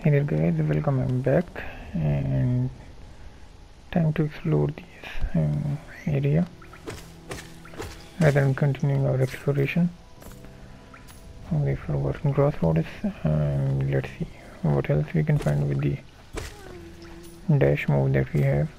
Hey there guys, welcome back, and time to explore this area rather than continuing our exploration. We forgotten crossroads, and let's see what else we can find with the dash move that we have.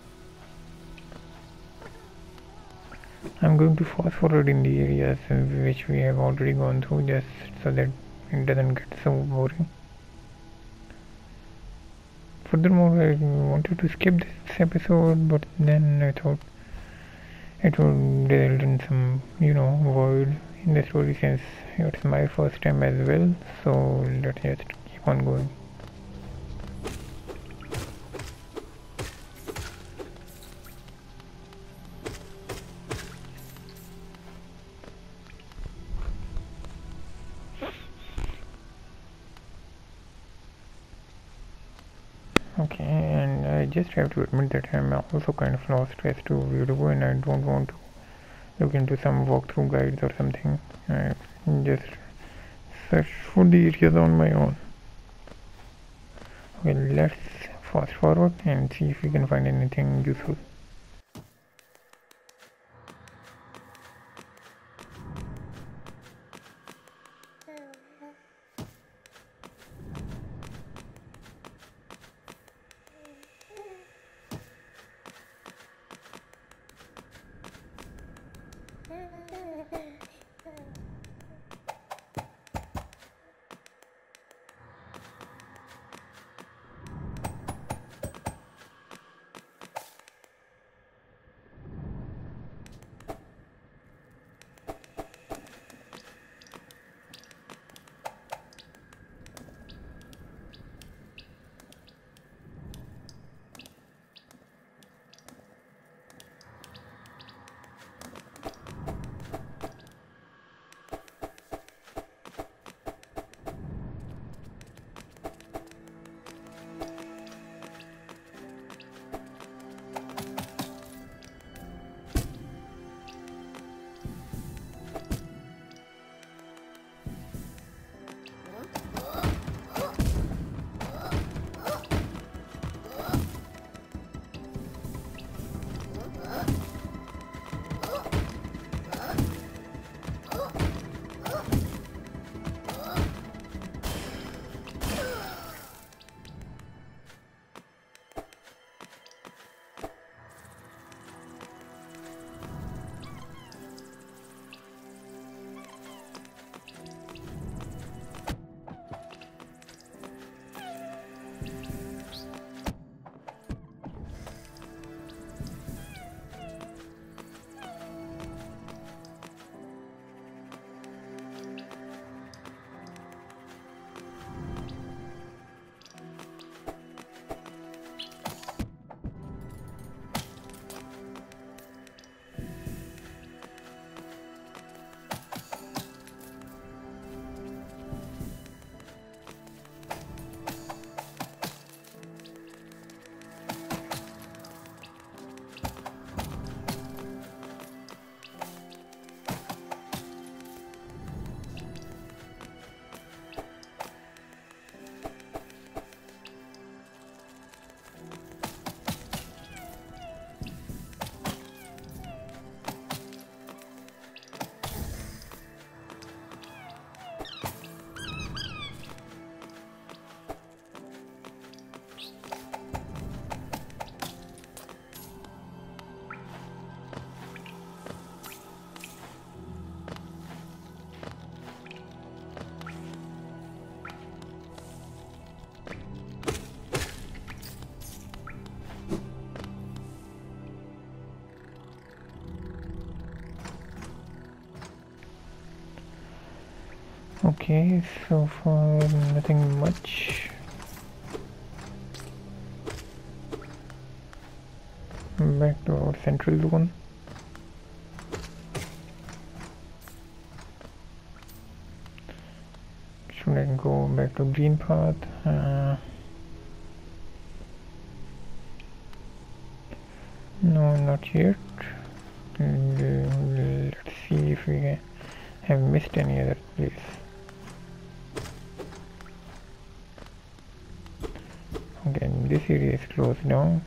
I'm going to fast forward in the areas which we have already gone through, just so that it doesn't get so boring. Furthermore, I wanted to skip this episode, but then I thought it would result in some, void in the story, since it's my first time as well. So let's just keep on going. Okay, and I just have to admit that I'm also kind of lost as to where to go, and I don't want to look into some walkthrough guides or something. I just search for the areas on my own. Okay, let's fast forward and see if we can find anything useful. Okay, so far nothing much. Back to our central zone. Should I go back to green path? No, not yet. Let's see if we have missed any other place. This area is closed down.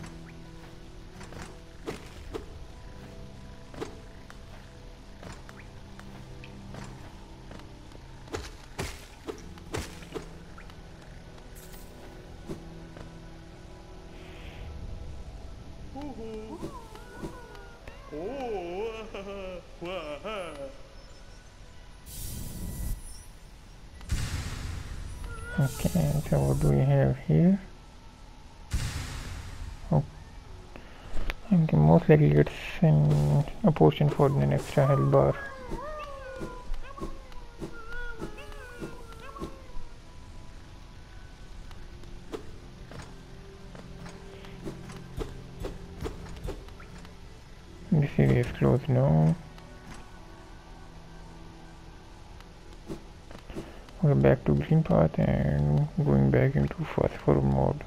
Okay, so what do we have here? Oh, okay, most likely it's a potion for an extra health bar. This area is closed now. We're back to green path and going back into fast forward mode.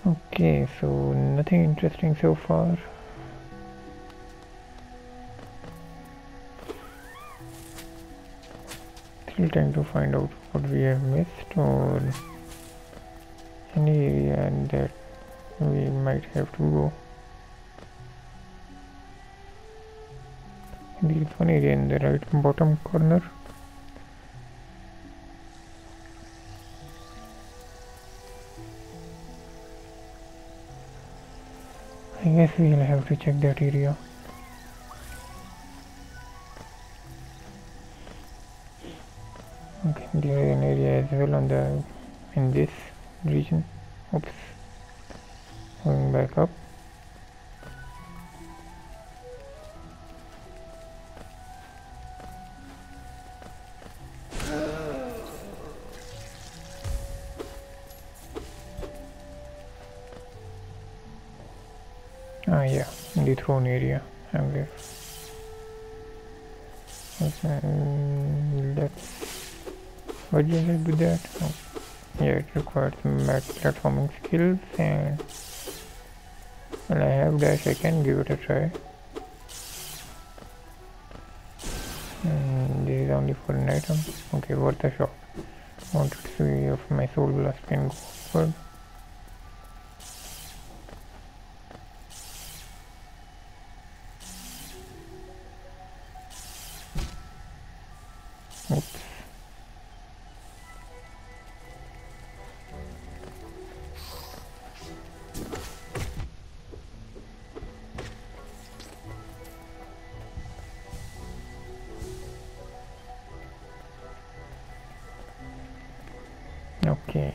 Okay, so nothing interesting so far. Still trying to find out what we have missed or any area that we might have to go. There is one area in the right bottom corner. I guess we'll have to check that area. Okay, there is an area as well in this region. Oops. Going back up. Ah yeah, in the throne area. I'm there. Let's... what did I do that? Oh. Yeah, it requires platforming skills, and well, I have dash, I can give it a try. This is only for an item. Okay, worth a shot. Want to see if my soul blast can go forward. Oops. Okay.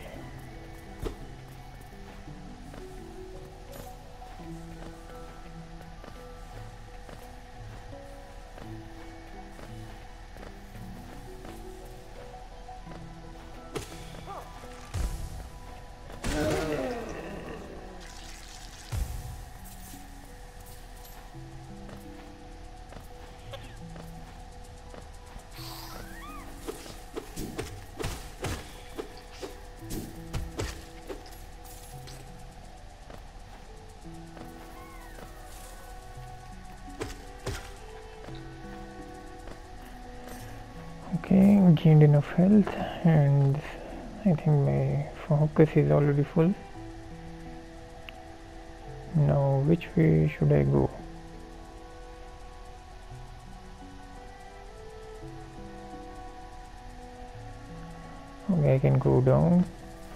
Okay, gained enough health, and I think my focus is already full. Now, which way should I go? Okay, I can go down.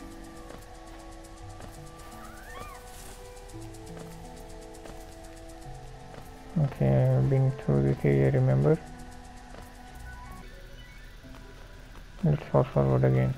Okay, I've been through this area, remember? Let's fast forward again.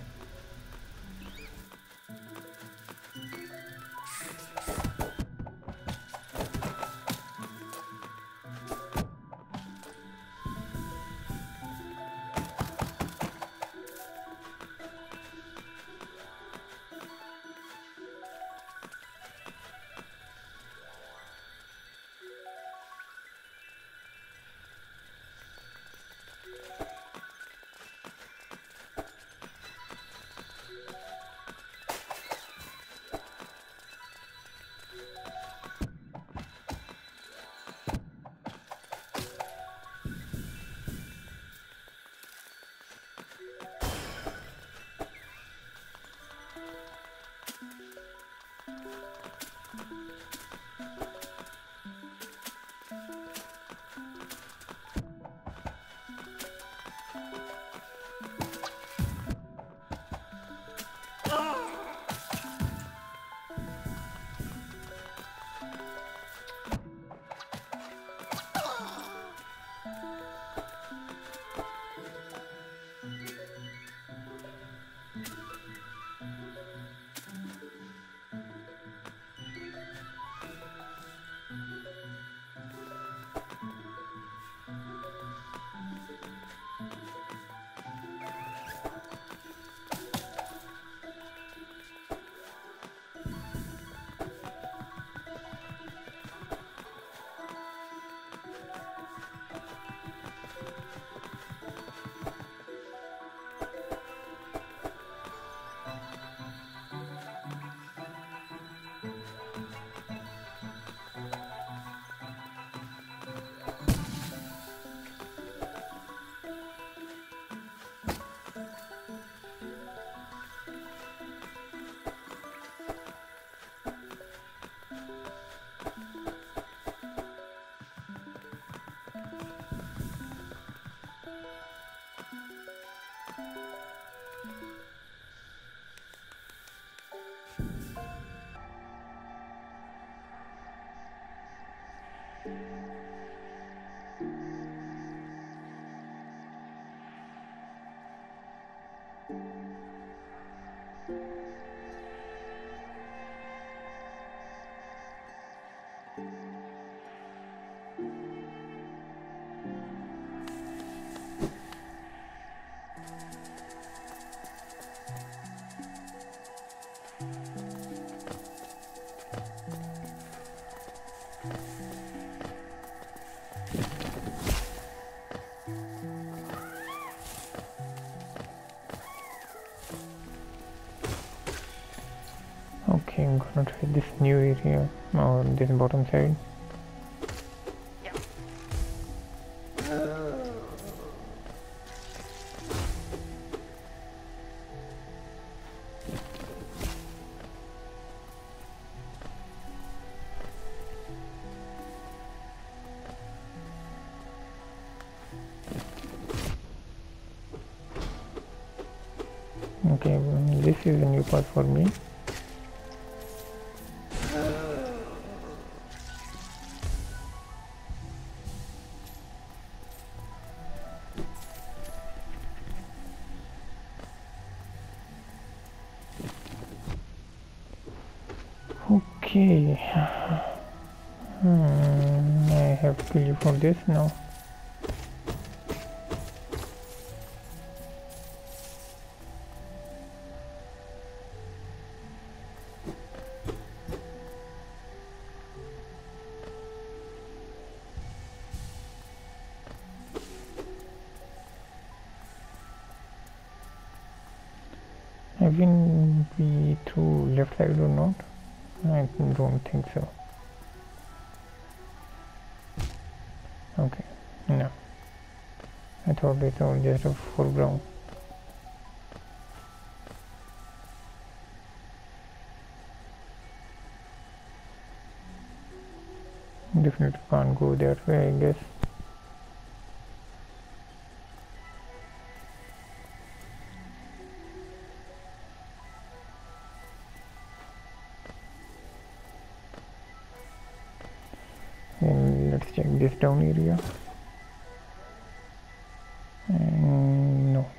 Okay, I'm gonna try this new area on this bottom side. Okay, this is a new part for me. Okay, I have to kill you for this now. Haven't we through left side or not? I don't think so. Okay, no. I thought it was just a foreground. Definitely can't go that way, I guess. And let's check this down area. And no.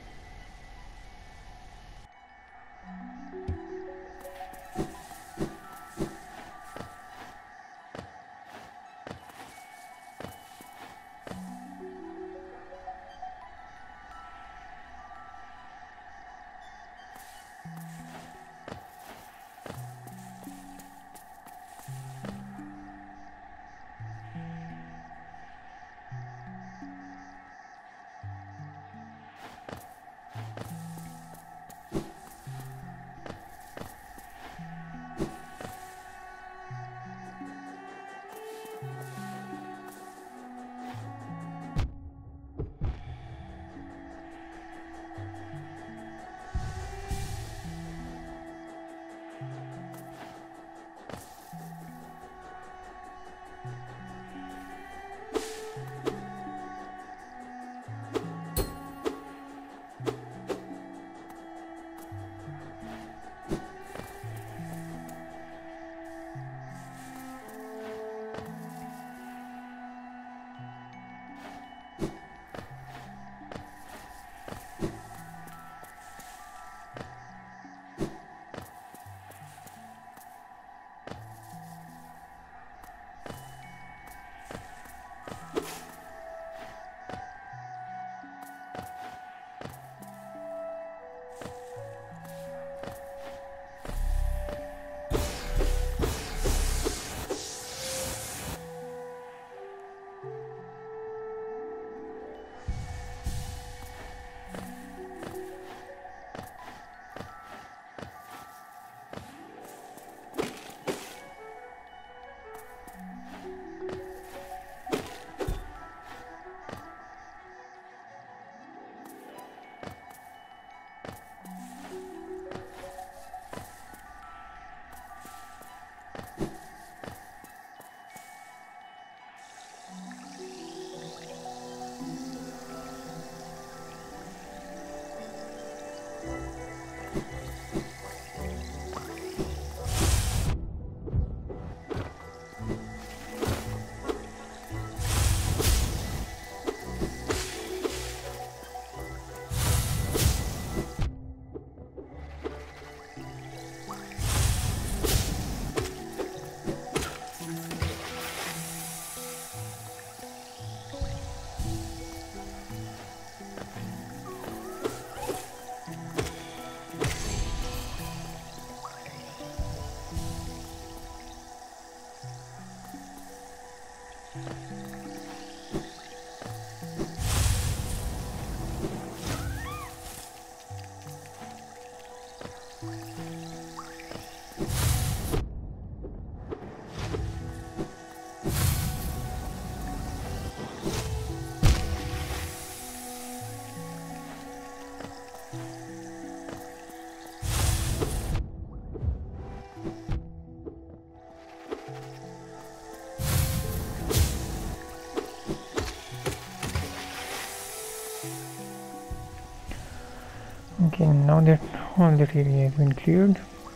Okay, now that all that area has been cleared,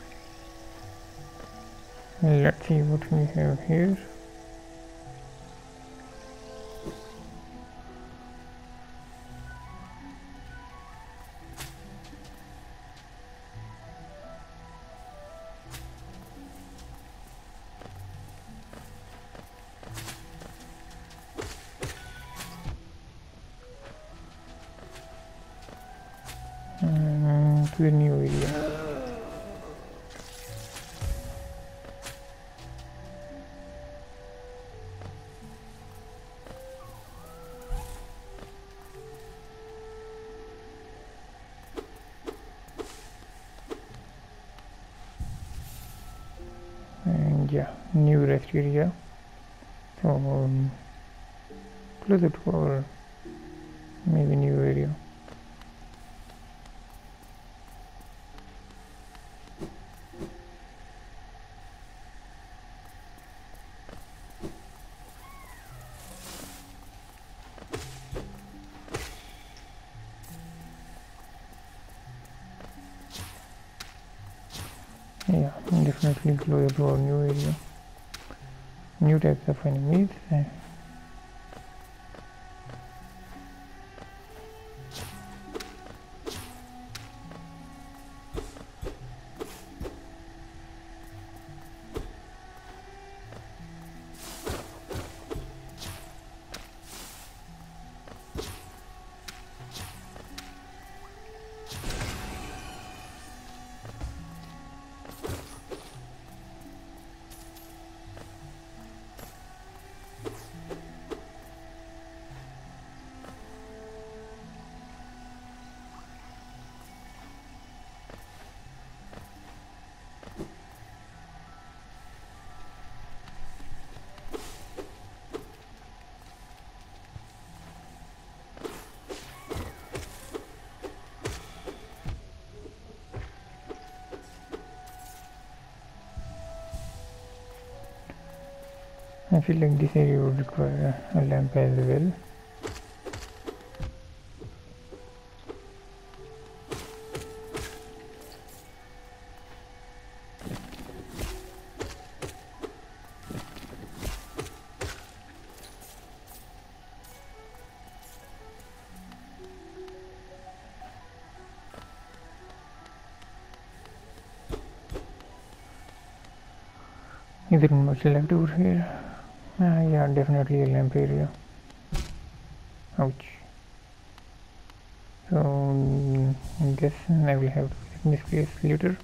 let's see what we have here. To the new area. And yeah, new rest area. So closer to our maybe new area. Yeah, definitely closer to our new area. New types of enemies. I feel like this area would require a lamp as well. Is there much left over here? Yeah, definitely a lamp area. Ouch. So I guess I will have to check this place later.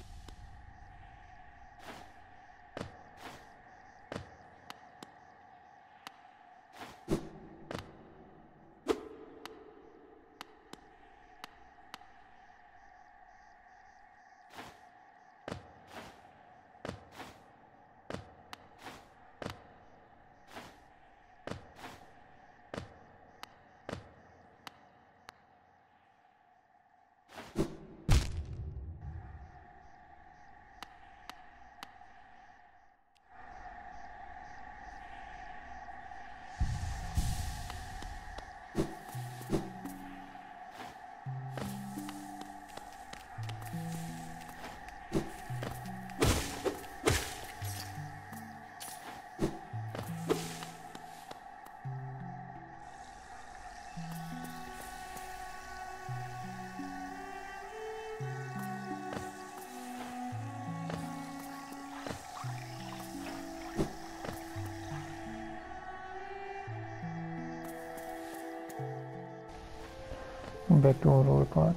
Back to our road path.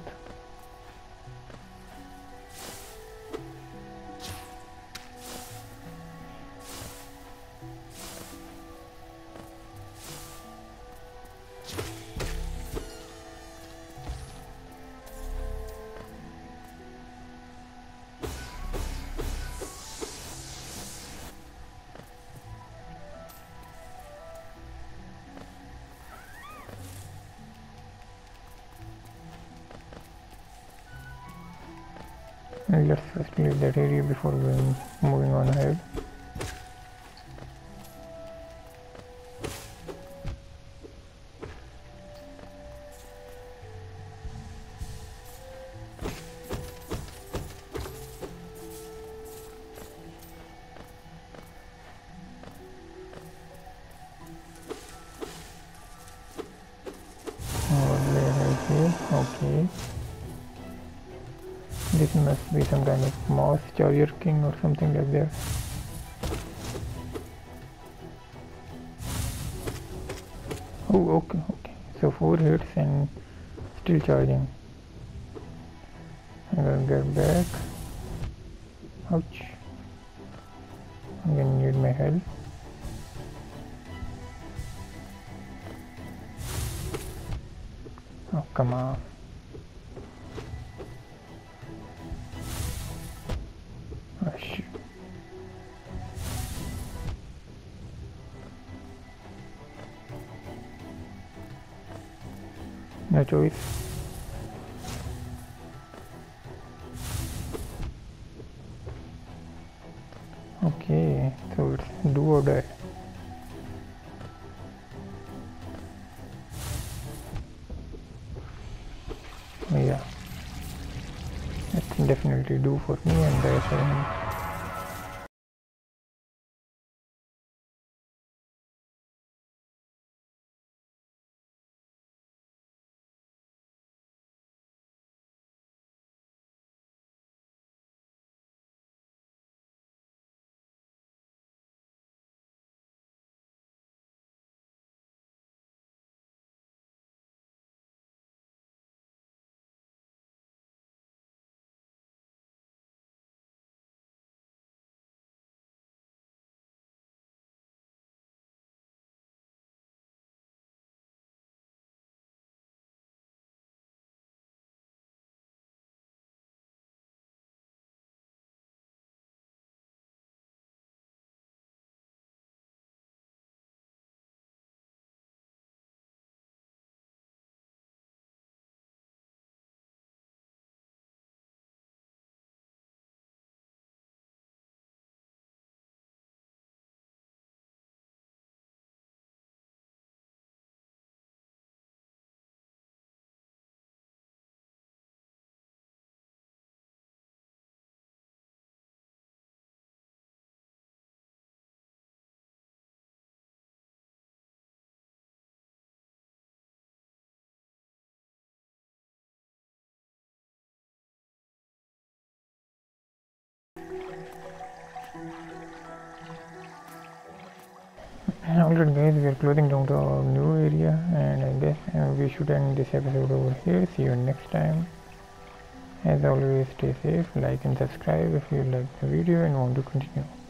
Let's first leave that area before moving on ahead. Okay. This must be some kind of mouse charger king or something like that. Oh, okay, okay. So 4 hits and still charging. I'm gonna get back. Ouch. I'm gonna need my help. Oh, come on. Oh, shoot. No choice. Okay, so it's do or die. Oh, yeah, that's definitely do for me and die for him. Alright guys, we are closing down to our new area, and I guess we should end this episode over here. See you next time. As always, stay safe, like and subscribe if you like the video and want to continue.